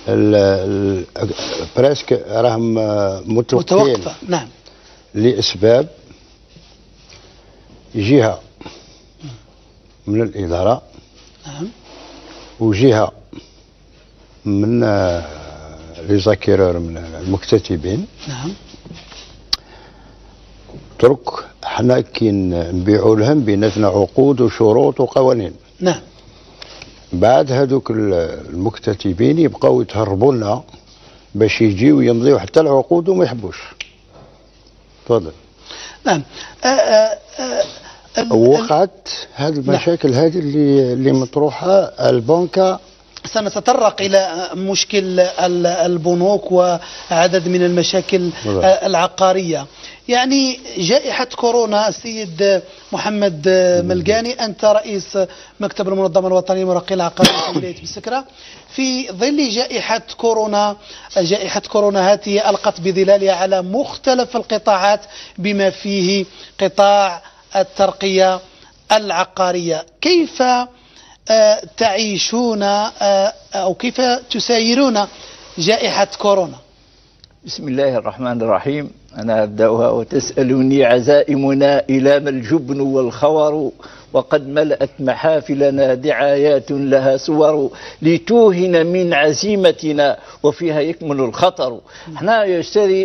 بريسك راهم متوقفين متوقفة. نعم. لأسباب جهة من الإدارة، نعم، وجهة من لي زاكيرور من المكتتبين. نعم. درك حنا كي نبيعوا لهم بيناتنا عقود وشروط وقوانين. نعم. بعد هذوك المكتتبين يبقاو يتهربوا لنا باش يجيو يمضيو حتى العقود وما يحبوش. تفضل. نعم. وقعت هذه المشاكل هذه اللي مطروحه البنكه. سنتطرق إلى مشكل البنوك وعدد من المشاكل العقارية. يعني جائحة كورونا، السيد محمد ملقاني، أنت رئيس مكتب المنظمة الوطنية للمراقبة العقارية في ولاية بسكرة، في ظل جائحة كورونا هذه ألقت بظلالها على مختلف القطاعات بما فيه قطاع الترقية العقارية. كيف تعيشون أو كيف تسايرون جائحة كورونا؟ بسم الله الرحمن الرحيم. أنا أبدأها وتسألني عزائمنا إلى ما الجبن والخور، وقد ملأت محافلنا دعايات لها صور، لتوهن من عزيمتنا وفيها يكمن الخطر. احنا يا أستاذي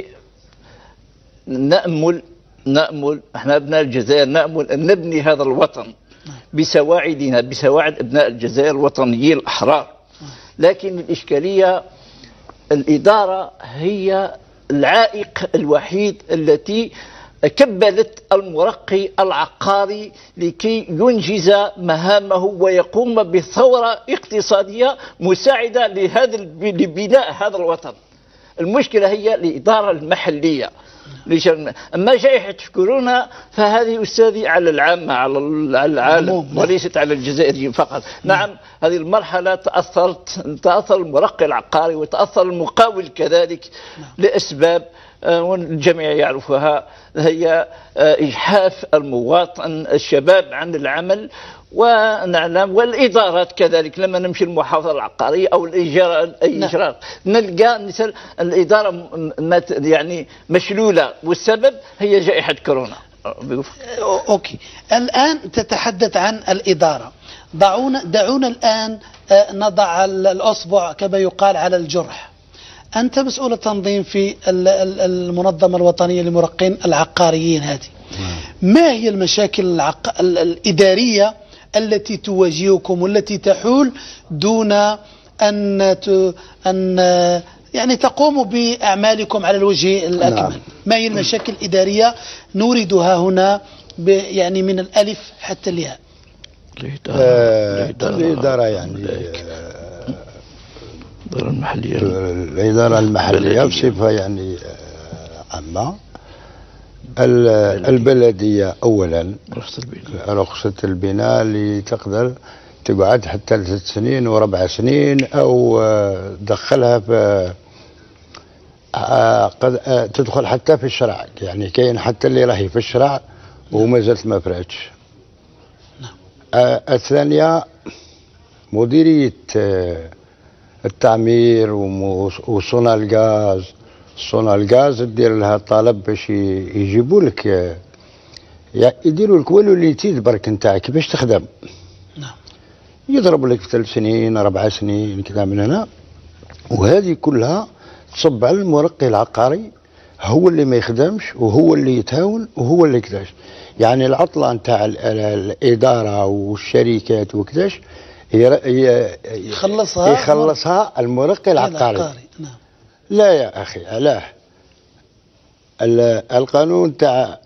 نأمل احنا أبناء الجزائر نأمل أن نبني هذا الوطن بسواعدنا، بسواعد أبناء الجزائر الوطنيين الأحرار. لكن الإشكالية الإدارة هي العائق الوحيد التي كبلت المرقي العقاري لكي ينجز مهامه ويقوم بثورة اقتصادية مساعدة لبناء هذا الوطن. المشكلة هي الإدارة المحلية. أما جائحة كورونا فهذه أستاذي على العامة، على العالم وليست على الجزائريين فقط. نعم، هذه المرحلة تأثر المرقي العقاري وتأثر المقاول كذلك لأسباب والجميع يعرفها، هي إجحاف المواطن الشباب عن العمل، ونعلم والإدارات كذلك. لما نمشي المحافظة العقارية أو الإجراء نلقى مثل الإدارة يعني مشلولة، والسبب هي جائحة كورونا. أوكي، الآن تتحدث عن الإدارة. دعونا الآن نضع الأصبع كما يقال على الجرح. أنت مسؤول التنظيم في المنظمة الوطنية للمرقين العقاريين هذه. ما هي المشاكل الإدارية التي تواجهكم والتي تحول دون أن يعني تقوموا بأعمالكم على الوجه الأكمل؟ ما هي المشاكل الإدارية نوردها هنا يعني من الألف حتى الياء؟ الإدارة يعني الإدارة المحلية بصفة يعني عامة. البلدية أولا رخصة البناء اللي تقدر تقعد حتى 3 سنين و4 سنين، أو دخلها في قد تدخل حتى في الشرع. يعني كاين حتى اللي راهي في الشرع وما زالت ما فراتش. الثانية مديرية التعمير وصنع الغاز. صنع الغاز دير لها طلب باش يجيبوا لك، يديروا لك والوليتيد برك نتاعك كيفاش تخدم. يضرب لك 3 سنين 4 سنين كذا من هنا، وهذه كلها تصب على المرقي العقاري، هو اللي ما يخدمش وهو اللي يتهاون وهو اللي كذاش. يعني العطلة نتاع الإدارة والشركات وكذاش يخلصها المرقي العقاري. نعم. لا يا أخي، علاه القانون تاع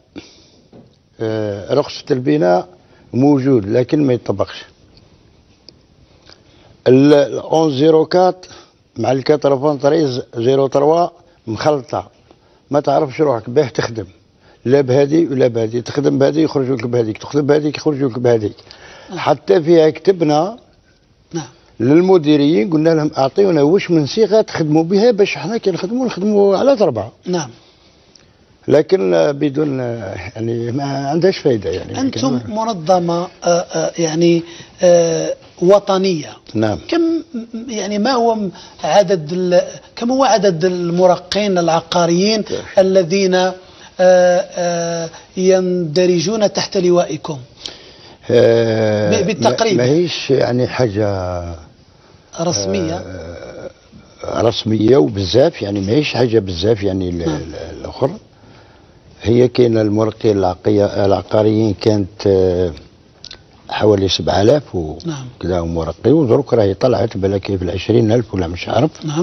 رخصة البناء موجود لكن ما يطبقش. ال 1104 مع ال 93 مخلطة، ما تعرفش روحك باه تخدم، لا بهذه ولا بهذه. تخدم بهذه يخرجوا لك بهذيك، تخدم بهذيك يخرجوا لك بهذيك. حتى فيها كتبنا للمديرين قلنا لهم اعطيونا واش من صيغه تخدموا بها باش احنا كي نخدموا على 4. نعم. لكن بدون يعني ما عندهاش فايده. يعني انتم منظمه يعني وطنيه. نعم. كم هو عدد المرقين العقاريين الذين يندرجون تحت لوائكم بالتقريب؟ ما هيش يعني حاجه رسميه رسميه وبزاف، يعني ما هيش حاجه بزاف يعني. الاخر هي كاين المرقين العقاريين كانت حوالي 7000 وكذا مرقي، ودروك راهي طلعت بالك في 20,000 ولا مش عارف. نعم.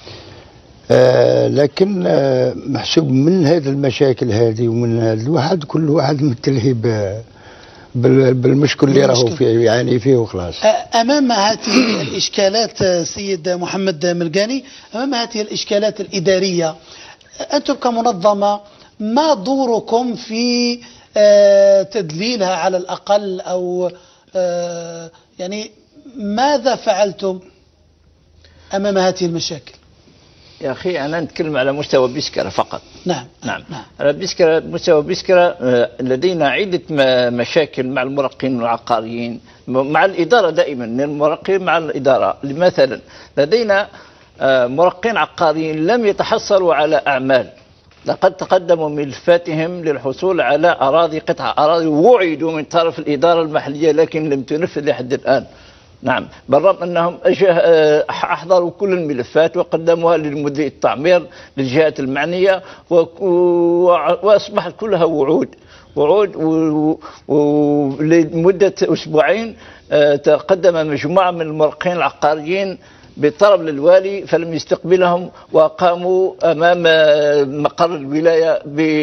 لكن محسوب من هذه المشاكل هذه ومن الواحد كل واحد متلهي بالمشكل اللي راهو فيه يعني فيه وخلاص. امام هذه الاشكالات سيد محمد ملقاني، امام هذه الاشكالات الاداريه، انتم كمنظمه ما دوركم في تدليلها على الاقل، او يعني ماذا فعلتم امام هذه المشاكل؟ يا أخي أنا نتكلم على مستوى بيسكرة فقط. نعم. على مستوى بيسكرة لدينا عدة مشاكل مع المرقين العقاريين، مع الإدارة دائما، المرقين مع الإدارة. مثلا لدينا مرقين عقاريين لم يتحصلوا على أعمال، لقد تقدموا ملفاتهم للحصول على قطع أراضي وعدوا من طرف الإدارة المحلية لكن لم تنفذ لحد الآن. نعم، بالرغم أنهم أحضروا كل الملفات وقدموها للمدير التعمير للجهات المعنية، وأصبحت كلها وعود ولمدة أسبوعين تقدم مجموعة من المرقين العقاريين بطلب للوالي فلم يستقبلهم، وقاموا أمام مقر الولاية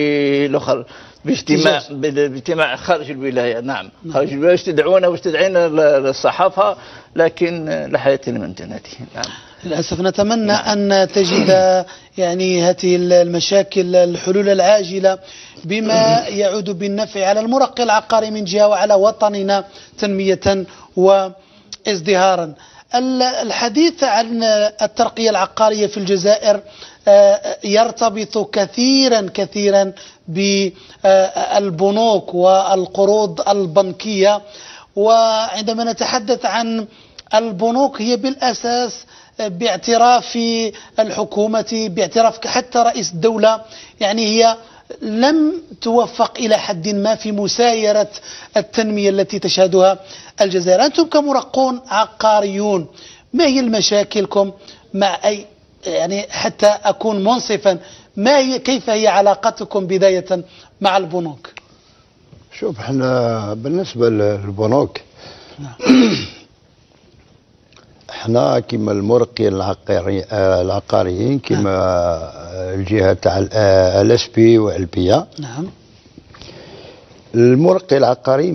باجتماع خارج الولاية. نعم، خارج الولاية استدعونا واستدعينا للصحافة، لكن لا حياة لمن تنادي. نعم. للأسف نتمنى أن تجد يعني هذه المشاكل الحلول العاجلة بما يعود بالنفع على المرقي العقاري من جهة وعلى وطننا تنمية وازدهارا. الحديث عن الترقية العقارية في الجزائر يرتبط كثيرا بالبنوك والقروض البنكية، وعندما نتحدث عن البنوك هي بالأساس باعتراف الحكومة، باعتراف حتى رئيس الدولة، يعني هي لم توفق إلى حد ما في مسايرة التنمية التي تشهدها الجزائر. أنتم كمرقون عقاريون ما هي مشاكلكم مع يعني حتى أكون منصفا، كيف هي علاقتكم بداية مع البنوك؟ شوف، احنا بالنسبة للبنوك احنا كما المرقي العقاريين كما الجهة تاع الاس بي والبيا. نعم. المرقي العقاري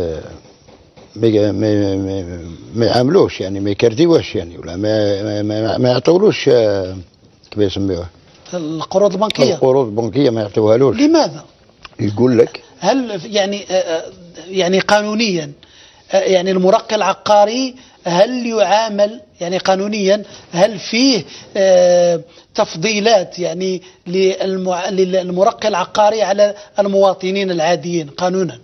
ما يعاملوش، يعني ما يكرديوش، يعني ولا ما يعطولوش كيف يسميوها القروض البنكية. القروض البنكية ما يعطوهالوش. لماذا؟ يقول لك هل يعني قانونيا يعني المرقي العقاري هل يعامل يعني قانونيا، هل فيه تفضيلات يعني للمرقي العقاري على المواطنين العاديين قانونا؟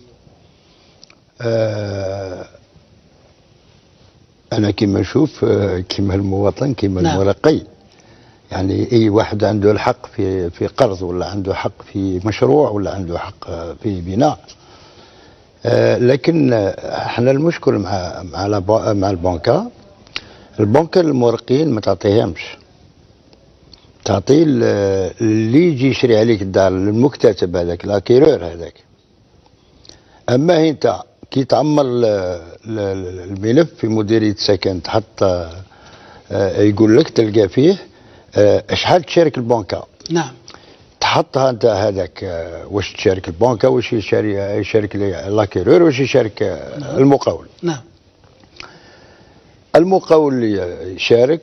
أنا كما نشوف كما المواطن كما نعم. المرقي، يعني أي واحد عنده الحق في قرض، ولا عنده حق في مشروع، ولا عنده حق في بناء. لكن احنا المشكل مع البنكة المرقين ما تعطيهمش، تعطي اللي يجي يشري عليك الدار، المكتتب هذاك لاكيرور هذاك. اما انت كي تعمر الملف في مديرية سكن تحط يقول لك تلقى فيه شحال تشارك البنكة. نعم. تحطها انت هذاك، واش تشارك البنكة، واش يشارك لاكيرور، واش يشارك المقاول. نعم. المقاول يشارك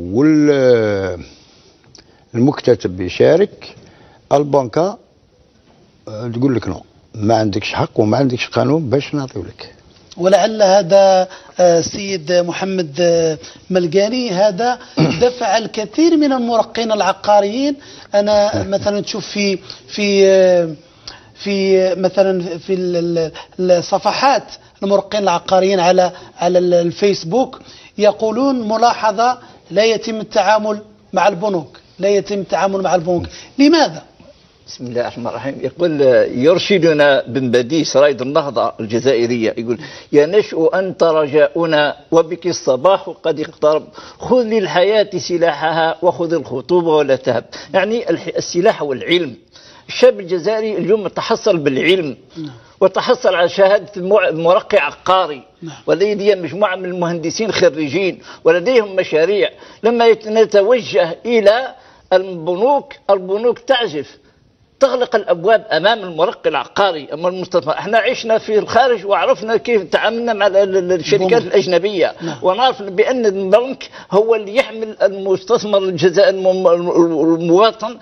والمكتتب يشارك، البنكة تقول لك نو، ما عندكش حق وما عندكش قانون باش نعطيو لك. ولعل هذا سيد محمد ملقاني هذا دفع الكثير من المرقين العقاريين. أنا مثلا تشوف في مثلا في الصفحات المرقين العقاريين على الفيسبوك يقولون ملاحظة: لا يتم التعامل مع البنوك، لا يتم التعامل مع البنوك. لماذا؟ بسم الله الرحمن الرحيم. يقول يرشدنا بن بديس رائد النهضة الجزائرية، يقول: يا نشأ أنت رجاؤنا وبك الصباح قد اقترب، خذ للحياة سلاحها وخذ الخطوبة ولا تهب. يعني السلاح والعلم. الشاب الجزائري اليوم تحصل بالعلم وتحصل على شهادة مرقي عقاري، ولديه مجموعة من المهندسين خريجين ولديهم مشاريع. لما نتوجه إلى البنوك تعزف، تغلق الابواب امام المرقي العقاري، امام المستثمر. احنا عشنا في الخارج وعرفنا كيف تعاملنا مع الشركات الاجنبيه، ونعرف بان البنك هو اللي يحمل المستثمر المواطن،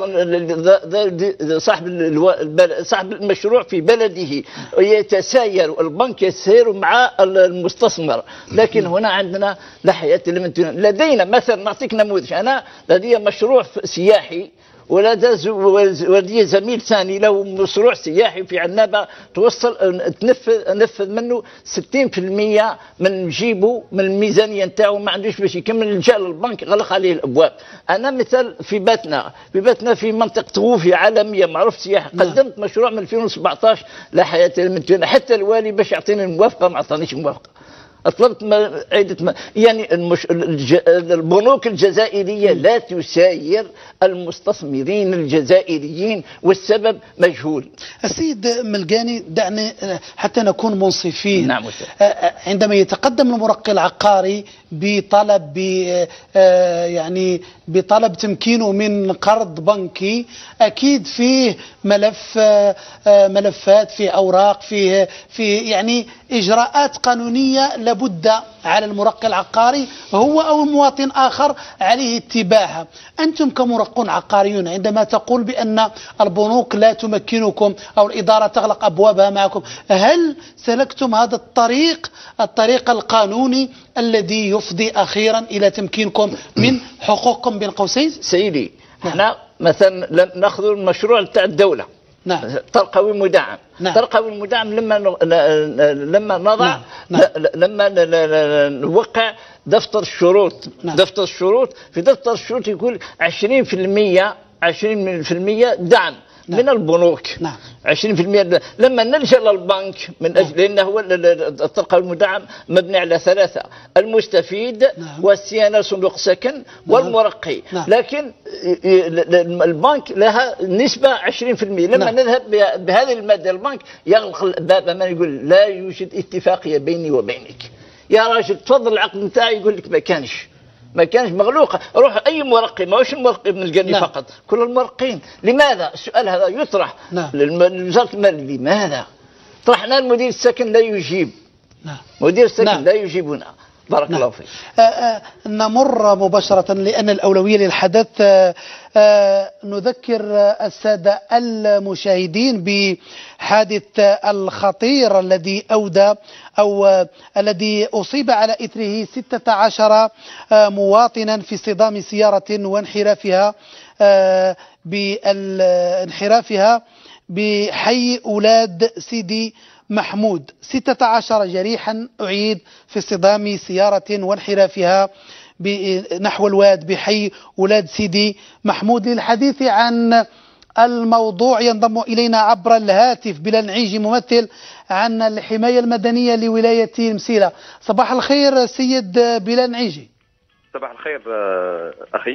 صاحب المشروع في بلده، يتساير البنك يسير مع المستثمر. لكن هنا عندنا لا حياة لمن لدينا. مثلا نعطيك نموذج: انا لدي مشروع سياحي ولدي زميل ثاني له مشروع سياحي في عنابة، نفذ منه 60% من نجيبه من الميزانية نتاعو، ما عندوش باش يكمل، لجأ للبنك غلق عليه الابواب. انا مثال في باتنا في منطقة غوفي عالمية معروف سياحي، قدمت مشروع من 2017 لا حياة لمن، حتى الوالي باش يعطيني الموافقة ما عطانيش موافقة. طلبت عدة يعني البنوك الجزائرية لا تساير المستثمرين الجزائريين، والسبب مجهول. السيد ملقاني، دعني حتى نكون منصفين. نعم. عندما يتقدم المرقي العقاري بطلب تمكينه من قرض بنكي، أكيد فيه ملفات، فيه أوراق، فيه يعني إجراءات قانونية لابد على المرقي العقاري هو أو مواطن آخر عليه اتباعها. أنتم كمرقون عقاريون عندما تقول بأن البنوك لا تمكنكم أو الإدارة تغلق أبوابها معكم، هل سلكتم هذا الطريق القانوني الذي يفضي أخيرا إلى تمكينكم من حقوقكم بين قوسين؟ سيدي، احنا مثلا ناخذ المشروع تاع الدولة. نعم. ترقوي مدعم. نعم. ترقوي المدعم لما نضع لما نوقع دفتر الشروط. دفتر الشروط، في دفتر الشروط يقول 20% دعم من البنوك. 20%. لما نلجأ للبنك من أجل، لأنه هو الترقوي المدعم مبني على 3: المستفيد والصيانة صندوق سكن والمرقي. لكن البنك لها نسبة 20%. لما نذهب بهذه المادة البنك يغلق الباب أمامنا، يقول: لا يوجد اتفاقية بيني وبينك يا راجل، تفضل العقد نتاعي. يقول لك ما كانش مغلوقه. روح اي مرقي، ماهوش المرقي ابن القني فقط، كل المرقين. لماذا؟ السؤال هذا يطرح لوزاره المال. لماذا؟ طرحنا المدير السكن لا يجيب. مدير السكن لا يجيبنا. بارك الله فيك. نمر مباشرة لأن الأولوية للحدث. نذكر السادة المشاهدين بحادث الخطير الذي أودى أو الذي أصيب على إثره 16 مواطنا في اصطدام سيارة وانحرافها بحي أولاد سيدي محمود. 16 جريحا أعيد في اصطدام سيارة وانحرافها نحو الواد بحي أولاد سيدي محمود. للحديث عن الموضوع ينضم إلينا عبر الهاتف بلال نعيجي، ممثل عن الحماية المدنية لولاية مسيلة. صباح الخير سيد بلال نعيجي. صباح الخير أخي.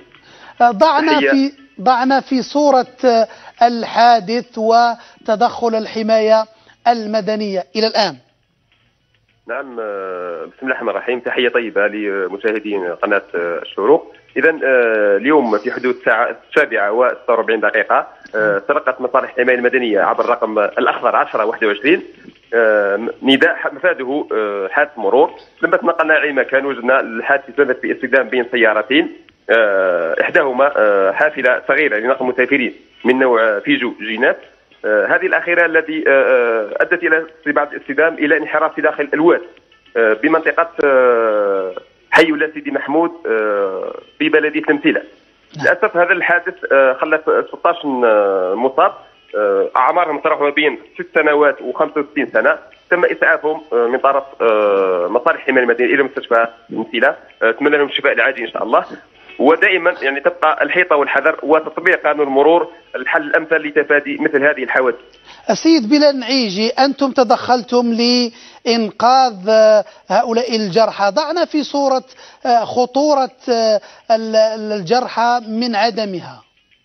ضعنا في صورة الحادث وتدخل الحماية المدنية إلى الآن. نعم، بسم الله الرحمن الرحيم. تحية طيبة لمشاهدين قناة الشروق. إذا اليوم في حدود الساعة 7:46 سرقت مصالح الحماية المدنية عبر الرقم الأخضر 1021 نداء مفاده حادث مرور. لما تنقلنا إلى مكان وجدنا الحادث يتلف باصطدام بين سيارتين، إحداهما حافلة صغيرة لنقل مسافرين من نوع فيجو جينات، هذه الأخيرة التي أدت إلى بعد الاصطدام إلى انحراف في داخل الواد بمنطقة حي ولاد سيدي محمود في بلديه المسيله. للاسف هذا الحادث خلف 16 مصاب، اعمارهم تراوح ما بين 6 سنوات و65 سنه. تم اسعافهم من طرف مصالح الحمايه المدنيه الى مستشفى المسيله. اتمنى لهم الشفاء العاجل ان شاء الله. ودائما يعني تبقى الحيطه والحذر وتطبيق قانون المرور الحل الامثل لتفادي مثل هذه الحوادث. السيد بلال نعيجي، أنتم تدخلتم لإنقاذ هؤلاء الجرحى، ضعنا في صورة خطورة الجرحى من عدمها.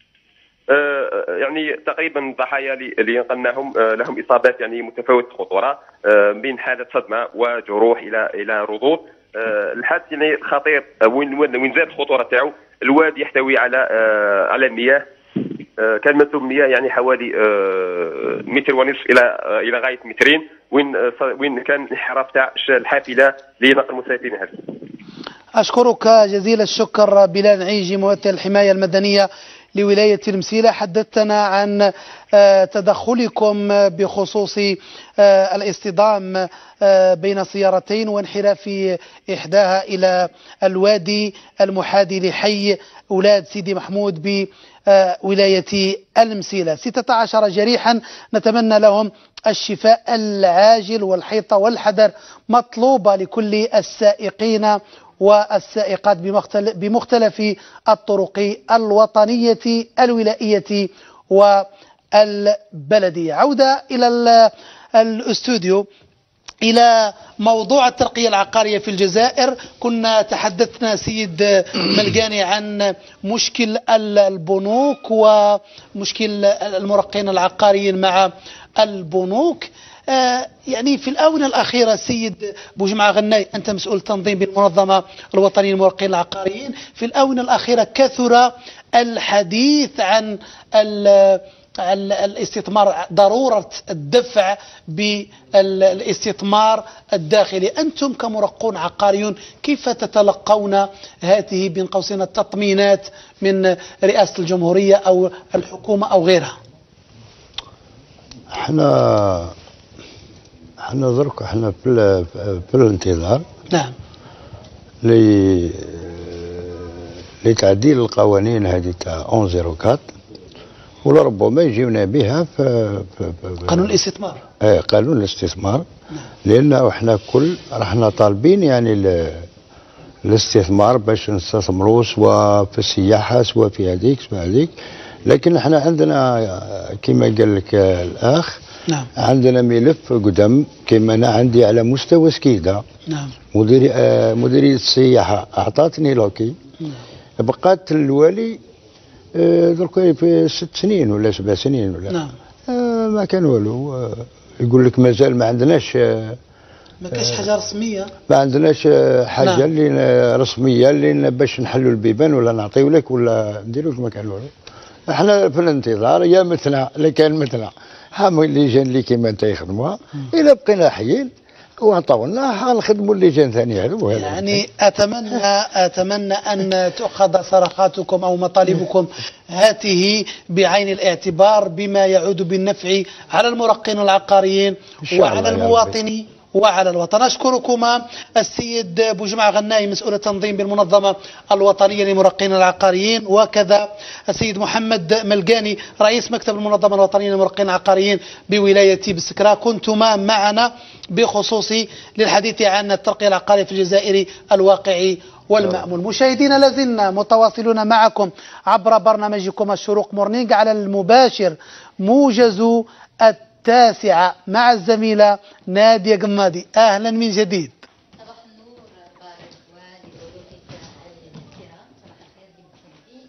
يعني تقريبا الضحايا اللي نقلناهم لهم اصابات يعني متفاوته الخطوره، بين حاله صدمه وجروح الى رضوض. الحادث يعني خطير. وين زاد الخطوره تاعو، الوادي يحتوي على مياه، كان منسوب مياه يعني حوالي 1.5 متر الى غايه 2 مترين، وين كان الانحراف تاع الحافله لنقل المسافرين هذه. أشكرك جزيل الشكر بلال نعيجي، ممثل الحماية المدنية لولاية المسيلة. حدثتنا عن تدخلكم بخصوص الاصطدام بين سيارتين وانحراف إحداها إلى الوادي المحاذي لحي أولاد سيدي محمود بولاية المسيلة. 16 جريحا، نتمنى لهم الشفاء العاجل، والحيطة والحذر مطلوبة لكل السائقين والسائقات بمختلف الطرق الوطنية الولائية والبلدية. عودة إلى الاستوديو، إلى موضوع الترقية العقارية في الجزائر. كنا تحدثنا سيد ملقاني عن مشكل البنوك ومشكل المرقين العقاريين مع البنوك. يعني في الآونة الأخيرة سيد بوجمعة غناي، أنت مسؤول تنظيم بالمنظمة الوطنية للمرقين العقاريين، في الآونة الأخيرة كثر الحديث عن الاستثمار، ضرورة الدفع بالاستثمار الداخلي. أنتم كمرقون عقاريون كيف تتلقون هذه بين قوسين التطمينات من رئاسة الجمهورية أو الحكومة أو غيرها؟ احنا درك احنا في الانتظار. نعم. لتعديل القوانين هذه تاع 1104، ولربما يجيونا بها في قانون الاستثمار. قانون الاستثمار. لأنه احنا رحنا طالبين يعني الاستثمار باش نستثمروا سواء في السياحة سواء في هذيك لكن احنا عندنا كما قال لك الأخ. نعم. عندنا ملف قدام كما أنا عندي على مستوى سكيدا. نعم. مديرية السياحة أعطتني لوكي. بقات الوالي درك في 6 سنين ولا 7 سنين ولا. نعم. ما كان والو. يقول لك مازال ما عندناش ما كاش حاجه رسميه، ما عندناش حاجه. نعم. اللي رسميه اللي باش نحلوا البيبان ولا نعطيو لك ولا نديروا ما كان والو. احنا في الانتظار يا مثلنا اللي كان مثلنا حامل اللجان اللي كيما انت يخدموها. الا بقينا حيين وعطاونا حنخدموا اللجان ثانيه هذو. يعني اتمنى ان تؤخذ صرخاتكم او مطالبكم هذه بعين الاعتبار بما يعود بالنفع على المرقين العقاريين وعلى المواطنين وعلى الوطن. أشكركما السيد بوجمعة غناي مسؤول التنظيم بالمنظمة الوطنية للمرقين العقاريين، وكذا السيد محمد ملقاني رئيس مكتب المنظمة الوطنية للمرقين العقاريين بولاية بسكرة. كنتما معنا بخصوص للحديث عن الترقية العقارية في الجزائر الواقعي والمأمول. مشاهدينا لازلنا متواصلون معكم عبر برنامجكم الشروق مورنينج على المباشر موجز 9 مع الزميلة نادية قمادي. أهلا من جديد. صباح النور بارك ولضيوفك الكرام. صباح الخير بمشاهدي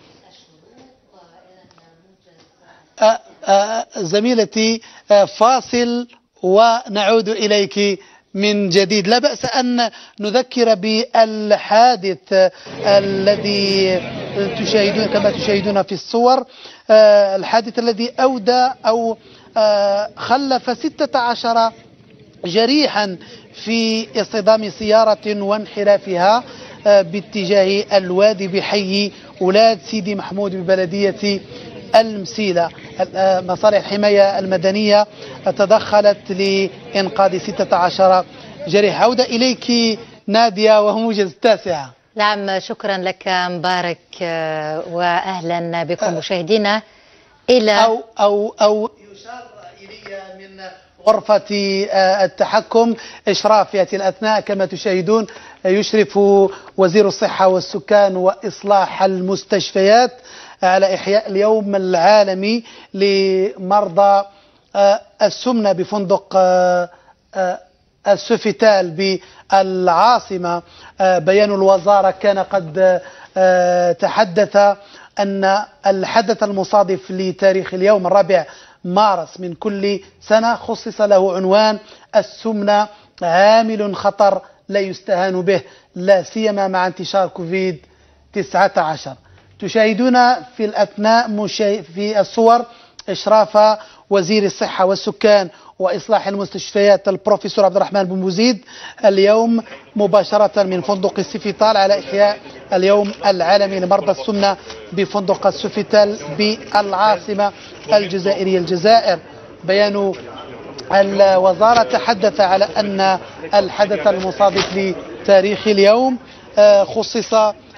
الشروق. زميلتي فاصل ونعود إليك من جديد. لا بأس أن نذكر بالحادث الذي تشاهدون كما تشاهدون في الصور، الحادث الذي أودى أو خلف 16 جريحا في اصطدام سيارة وانحرافها باتجاه الوادي بحي أولاد سيدي محمود ببلدية المسيلة. مصالح الحماية المدنية تدخلت لإنقاذ 16 جريح. عودة إليك نادية وموجز التاسعة. نعم، شكرا لك مبارك، وأهلا بكم مشاهدينا إلى أو يشار إلي من غرفة التحكم إشراف في هذه الأثناء كما تشاهدون يشرف وزير الصحة والسكان وإصلاح المستشفيات على إحياء اليوم العالمي لمرضى السمنة بفندق السوفيتال بالعاصمة. بيان الوزارة كان قد تحدث أن الحدث المصادف لتاريخ اليوم 4 مارس من كل سنة خصص له عنوان السمنة عامل خطر لا يستهان به، لا سيما مع انتشار كوفيد-19. تشاهدون في الأثناء في الصور إشراف وزير الصحة والسكان وإصلاح المستشفيات البروفيسور عبد الرحمن بن بوزيد اليوم مباشرة من فندق السوفيتال على إحياء اليوم العالمي لمرضى السمنة بفندق السوفيتال بالعاصمة الجزائرية الجزائر. بيان الوزارة تحدث على أن الحدث المصادف لتاريخ اليوم خصص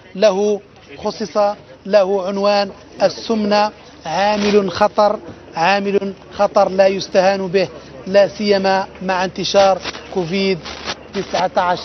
له عنوان السمنة عامل خطر لا يستهان به، لا سيما مع انتشار كوفيد-19.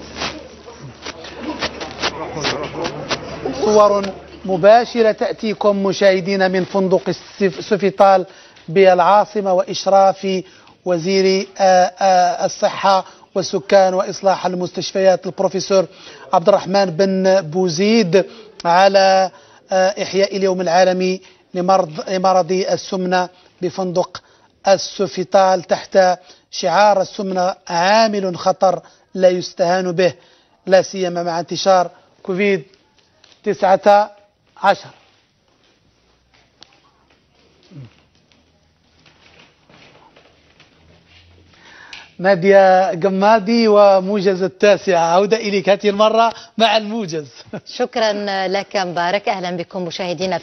صور مباشرة تأتيكم مشاهدين من فندق السوفيتال بالعاصمة وإشراف وزير الصحة والسكان وإصلاح المستشفيات البروفيسور عبد الرحمن بن بوزيد على إحياء اليوم العالمي لمرض السمنة بفندق السوفيتال تحت شعار السمنة عامل خطر لا يستهان به، لا سيما مع انتشار كوفيد-19. نادية قمادي وموجز التاسعة، عودة إليك هذه المرة مع الموجز. شكرا لك مبارك، أهلا بكم مشاهدينا.